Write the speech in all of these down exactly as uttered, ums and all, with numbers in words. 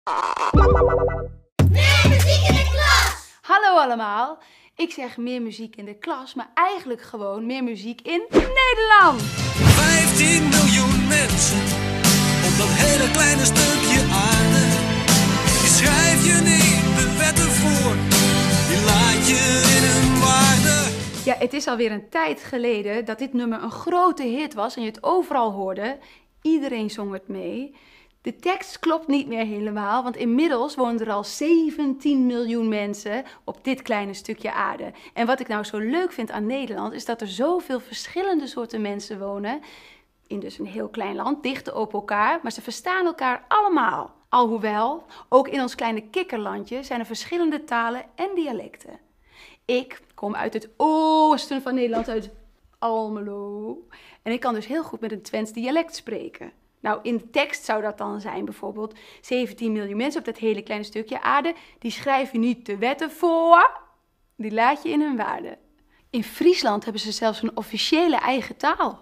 Meer muziek in de klas! Hallo allemaal, ik zeg meer muziek in de klas, maar eigenlijk gewoon meer muziek in Nederland. vijftien miljoen mensen op dat hele kleine stukje aarde. Die schrijf je niet de wetten voor, die laat je in hun waarde. Ja, het is alweer een tijd geleden dat dit nummer een grote hit was en je het overal hoorde. Iedereen zong het mee. De tekst klopt niet meer helemaal, want inmiddels wonen er al zeventien miljoen mensen op dit kleine stukje aarde. En wat ik nou zo leuk vind aan Nederland is dat er zoveel verschillende soorten mensen wonen. In dus een heel klein land, dicht op elkaar, maar ze verstaan elkaar allemaal. Alhoewel, ook in ons kleine kikkerlandje zijn er verschillende talen en dialecten. Ik kom uit het oosten van Nederland, uit Almelo. En ik kan dus heel goed met een Twents dialect spreken. Nou, in de tekst zou dat dan zijn bijvoorbeeld zeventien miljoen mensen op dat hele kleine stukje aarde. Die schrijven niet de wetten voor, die laat je in hun waarde. In Friesland hebben ze zelfs een officiële eigen taal.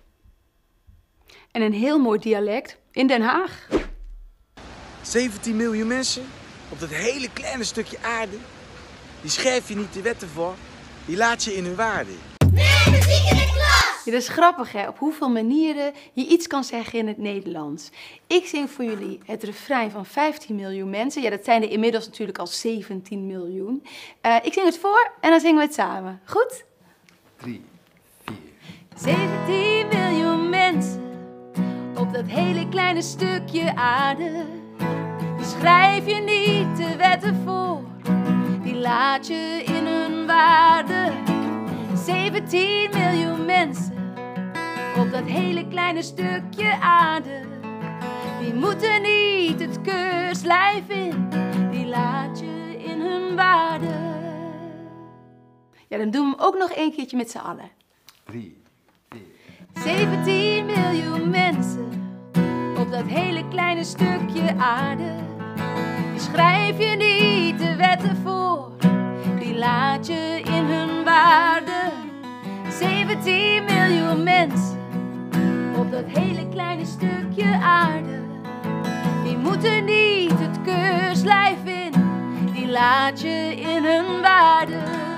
En een heel mooi dialect in Den Haag. zeventien miljoen mensen op dat hele kleine stukje aarde. Die schrijf je niet de wetten voor, die laat je in hun waarde. Meer muziek in de klas! Ja, dat is grappig hè, op hoeveel manieren je iets kan zeggen in het Nederlands. Ik zing voor jullie het refrein van vijftien miljoen mensen. Ja, dat zijn er inmiddels natuurlijk al zeventien miljoen. Uh, ik zing het voor en dan zingen we het samen. Goed? drie, vier. zeventien miljoen mensen op dat hele kleine stukje aarde. Die schrijf je niet de wetten voor, die laat je in hun waarde. zeventien miljoen mensen op dat hele kleine stukje aarde. Die moeten niet het keurslijf in, die laat je in hun waarde. Ja, dan doen we hem ook nog een keertje met z'n allen. drie, vier. zeventien miljoen mensen op dat hele kleine stukje aarde. Die schrijf je niet de wetten voor, die laat je in hun waarde. zeventien miljoen mensen op dat hele kleine stukje aarde. Die moeten niet het keurslijf in, die laat je in hun waarde.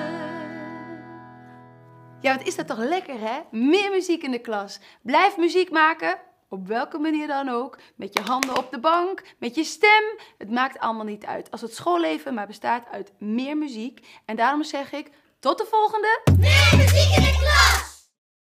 Ja, wat is dat toch lekker hè? Meer muziek in de klas. Blijf muziek maken, op welke manier dan ook. Met je handen op de bank, met je stem. Het maakt allemaal niet uit. Als het schoolleven maar bestaat uit meer muziek. En daarom zeg ik, tot de volgende. Meer muziek in de klas!